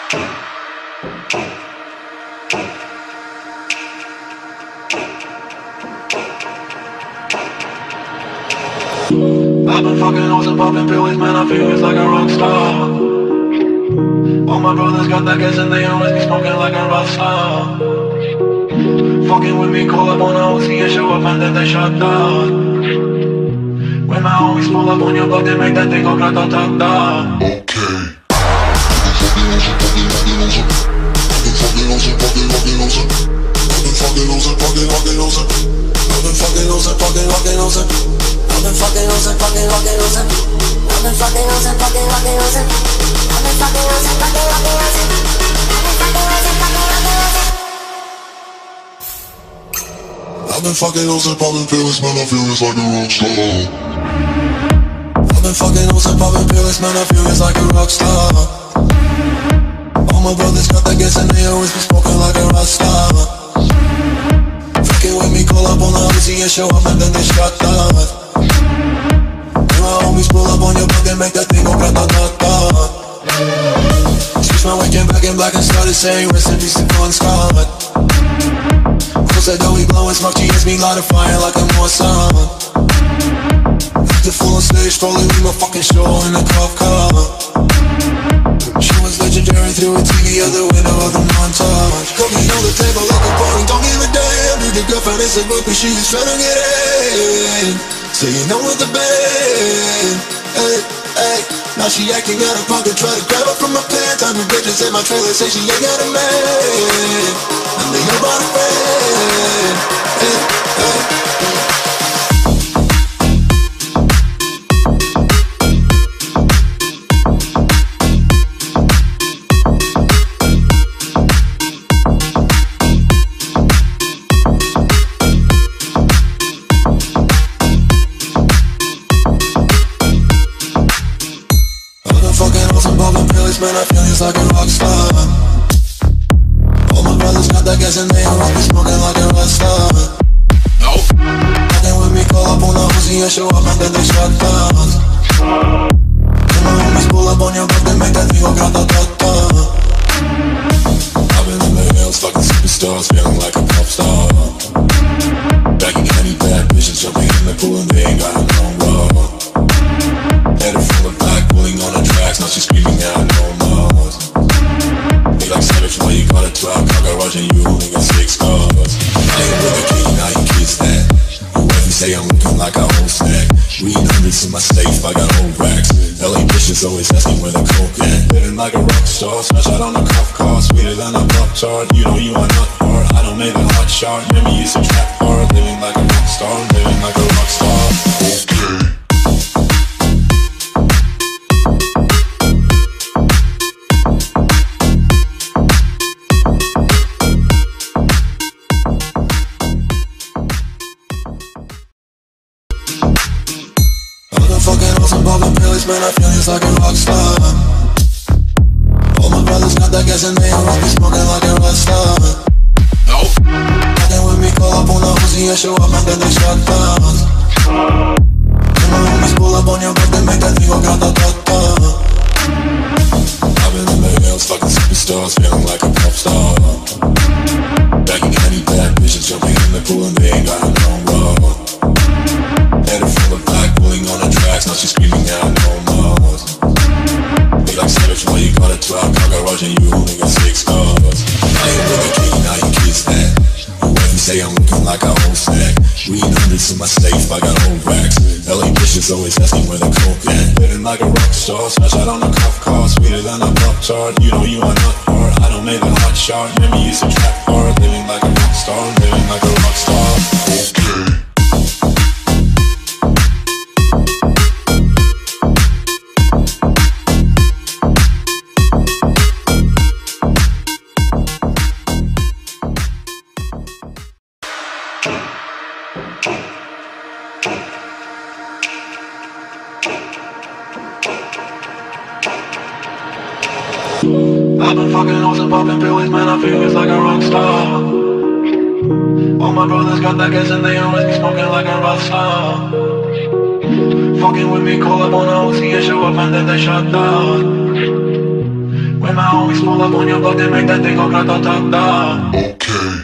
I've been fucking hoes and popping pills, man, I feel it's like a rock star. All my brothers got that gas and they always be smoking like a rock star. Fucking with me, call up on a Uzi and show up and then they shut down. When my homies pull up on your block, they make that thing go grata-ta-ta. Okay. I've been fucking hoes and popping pills, man, I feel it's like a rock star. I've been fucking hoes and popping pills, man, I feel it's like a rock star. All my brothers got that gas and they always be smoking like a rock star. Fucking with me, call up on the Uzi and show up and then they shut down. When my homies pull up on your block, they make that thing go grata-ta-ta. Switch my weekend back in black and started saying rest in peace to Bon Scott. Said that we blowin' smoke, she hits me light a fire like I'm on sun. The full on stage, probably leave my fucking show in a cop car. She was legendary through a TV out the window of the montage. Cooking on the table like a party, don't give a damn. Dude, the girlfriend is a book, but she was tryna get in. So you know with the band, hey, hey. Now she acting out of pocket, try to grab her from my pants. I'm the bitches in my trailer, say she ain't got a man. And they know about a friend, hey, hey. Man, I feel it's like a rock star. All my brothers got that gas and they always be smoking like a rock star. Nope. Fucking with me, call up on the Uzi and show up and then they shut down. When my homies pull up on your block, they make that thing go grata-ta-ta. I've been in the hills, fucking superstars, feeling like a pop star. Back in any bad bitches, jumping in the pool and they ain't got no love. Headed full of black, pulling on the tracks, now she's screaming out no more. Be like savage, why you got a 12 car garage and you only got 6 cars. I ain't with a key, now you kiss that. Your wife say I'm looking like a whole stack. Reading hundreds in my safe, I got old racks. LA bitches always asking where the coke at. Living like a rock star, smash out on a cop car. Sweeter than a pop tart, you know you are not hard. I don't make a hot shot, remember you used to trap hard. Living like a rock star, living like a rock star. Okay. Man, I feel it's like a rock star. All my brothers got that gas and they always be smoking like a rock star. Nope. Fucking with me, call up on the Uzi and show up and then they shut down. When my homies pull up on your block, they make that thing go grata-ta-ta. I've been in the hills, fucking superstars, feeling like a pop star. Back in any bad bitches, jumping in the pool and they ain't got no love. Headed full of black, pulling on the tracks, now she's screaming out no more. Be like savage, why you got a 12 car garage and you only got 6 cars. I ain't with a key, now you kiss that. Your wife say I'm looking like a whole stack. Reading hundreds in my safe, I got old racks. LA bitches always asking where the coke at. Living like a rock star, smash out on a cop car. Sweeter than a pop tart, you know you are not hard. I don't make a hot shot, remember you used to trap hard. Living like a rock star, living like a rock star. Okay. I've been fucking hoes and popping pills, man, I feel it's like a rock star. All my brothers got that gas and they always be smoking like a rock star. Fucking with me, call up on a Uzi and show up and then they shut down. When my homies pull up on your block, they make that thing go grata-ta-ta. Okay.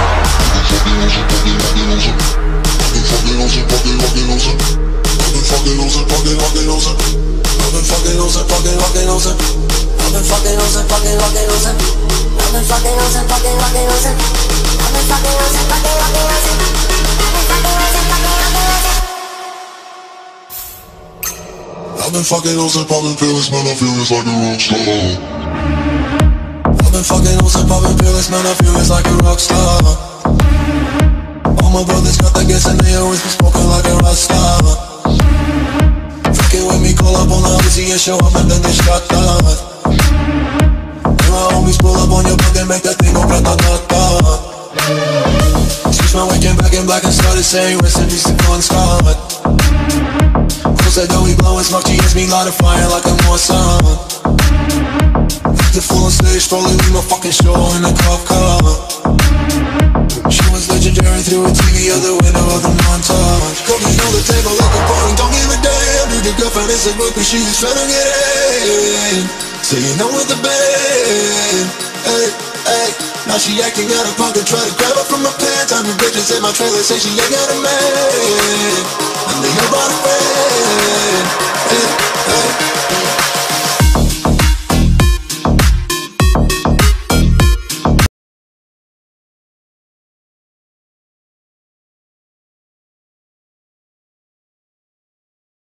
I've been fucking hoes and popping pills, man, I feel it's like a rock star. I've been fucking hoes and popping pills, man, I feel it's like a rock star. All my brothers got that gas and they always be smoking like a rock star. Fucking with me, call up on the Uzi and show up and then they shot that. And my homies pull up on your block and make that thing go grata-ta-ta. Switch my weekend back in black and started saying rest in peace to Bon Scott. Said that we blowin' smoke, she hits me light a fire like I'm on sun. The full on stage, probably leave my fucking show in a cop car. She was legendary through a TV out the window of the montage. Cooking on the table like a party, don't give a damn. Dude, your girlfriend is a book, but she was tryna get in. Saying I'm with the band. Hey, hey. Now she acting out of pocket, try to grab her from my pants. I'm the bitches in my trailer, say she ain't got a man. And they about a friend.